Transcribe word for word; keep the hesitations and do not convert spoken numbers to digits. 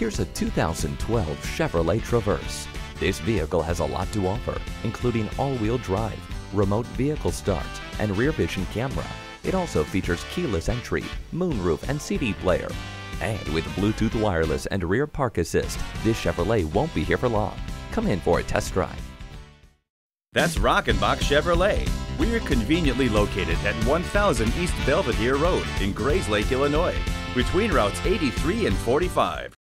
Here's a two thousand twelve Chevrolet Traverse. This vehicle has a lot to offer, including all-wheel drive, remote vehicle start, and rear vision camera. It also features keyless entry, moonroof, and C D player. And with Bluetooth wireless and rear park assist, this Chevrolet won't be here for long. Come in for a test drive. That's Rockenbach Chevrolet. We're conveniently located at one thousand East Belvidere Road in Grayslake, Illinois, between routes eighty-three and forty-five.